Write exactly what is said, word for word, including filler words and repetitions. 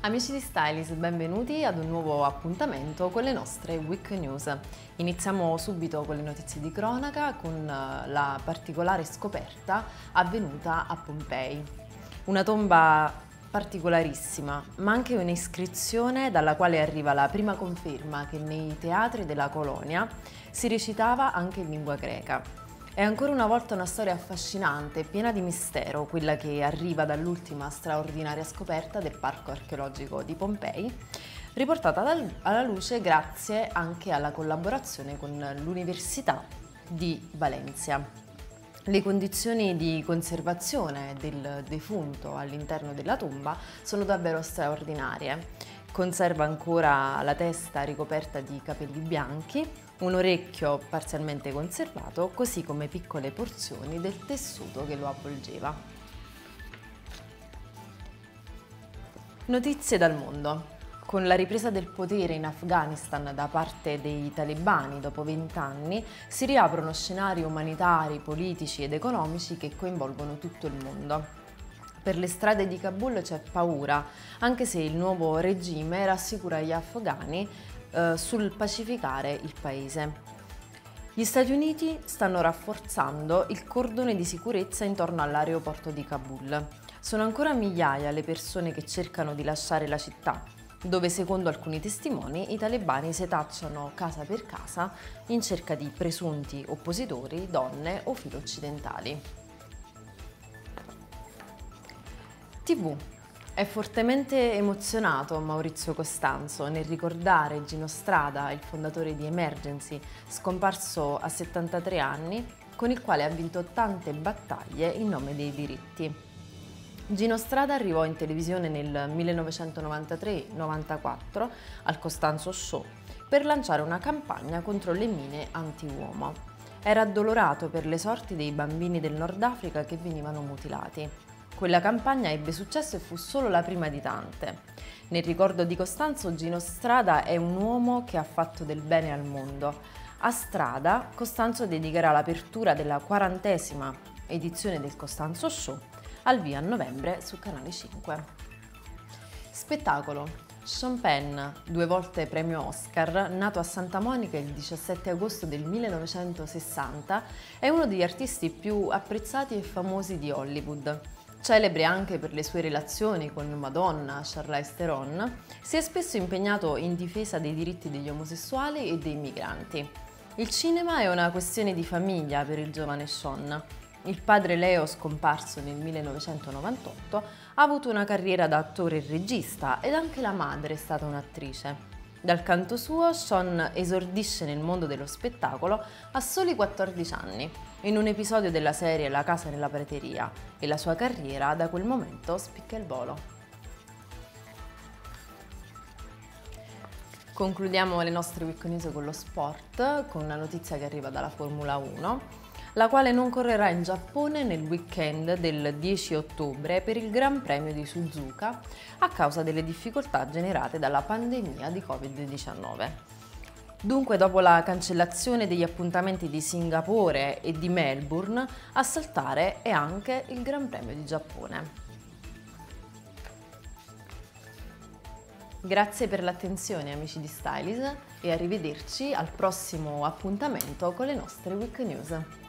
Amici di Stylis, benvenuti ad un nuovo appuntamento con le nostre Week News. Iniziamo subito con le notizie di cronaca con la particolare scoperta avvenuta a Pompei. Una tomba particolarissima, ma anche un'iscrizione dalla quale arriva la prima conferma che nei teatri della colonia si recitava anche in lingua greca. È ancora una volta una storia affascinante e piena di mistero, quella che arriva dall'ultima straordinaria scoperta del Parco archeologico di Pompei, riportata alla luce grazie anche alla collaborazione con l'Università di Valencia. Le condizioni di conservazione del defunto all'interno della tomba sono davvero straordinarie. Conserva ancora la testa ricoperta di capelli bianchi, un orecchio parzialmente conservato, così come piccole porzioni del tessuto che lo avvolgeva. Notizie dal mondo. Con la ripresa del potere in Afghanistan da parte dei talebani dopo vent'anni, si riaprono scenari umanitari, politici ed economici che coinvolgono tutto il mondo. Per le strade di Kabul c'è paura, anche se il nuovo regime rassicura gli afghani eh, sul pacificare il paese. Gli Stati Uniti stanno rafforzando il cordone di sicurezza intorno all'aeroporto di Kabul. Sono ancora migliaia le persone che cercano di lasciare la città, dove secondo alcuni testimoni i talebani setacciano casa per casa in cerca di presunti oppositori, donne o filo occidentali. tivù. È fortemente emozionato Maurizio Costanzo nel ricordare Gino Strada, il fondatore di Emergency, scomparso a settantatré anni, con il quale ha vinto tante battaglie in nome dei diritti. Gino Strada arrivò in televisione nel millenovecentonovantatré novantaquattro al Costanzo Show per lanciare una campagna contro le mine anti-uomo. Era addolorato per le sorti dei bambini del Nord Africa che venivano mutilati. Quella campagna ebbe successo e fu solo la prima di tante. Nel ricordo di Costanzo, Gino Strada è un uomo che ha fatto del bene al mondo. A Strada, Costanzo dedicherà l'apertura della quarantesima edizione del Costanzo Show al via a novembre su Canale cinque. Spettacolo. Sean Penn, due volte premio Oscar, nato a Santa Monica il diciassette agosto del millenovecentosessanta, è uno degli artisti più apprezzati e famosi di Hollywood. Celebre anche per le sue relazioni con Madonna, Charlize Theron, si è spesso impegnato in difesa dei diritti degli omosessuali e dei migranti. Il cinema è una questione di famiglia per il giovane Sean. Il padre Leo, scomparso nel millenovecentonovantotto, ha avuto una carriera da attore e regista ed anche la madre è stata un'attrice. Dal canto suo, Sean esordisce nel mondo dello spettacolo a soli quattordici anni, in un episodio della serie La casa nella prateria, e la sua carriera da quel momento spicca il volo. Concludiamo le nostre Week News con lo sport, con una notizia che arriva dalla Formula uno, la quale non correrà in Giappone nel weekend del dieci ottobre per il Gran Premio di Suzuka a causa delle difficoltà generate dalla pandemia di covid diciannove. Dunque, dopo la cancellazione degli appuntamenti di Singapore e di Melbourne, a saltare è anche il Gran Premio di Giappone. Grazie per l'attenzione, amici di Stylis, e arrivederci al prossimo appuntamento con le nostre Week News.